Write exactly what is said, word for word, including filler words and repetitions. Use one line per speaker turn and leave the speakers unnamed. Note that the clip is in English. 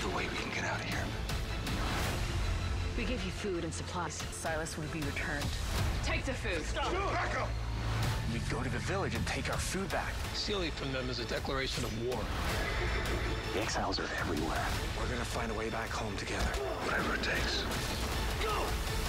a way we can get out of here.
We give you food and supplies. Silas will be returned. Take the food.
Stop! Back up!
We go to the village and take our food back.
Stealing from them is a declaration of war.
The exiles are everywhere.
We're gonna find a way back home together.
Whatever it takes.
Go!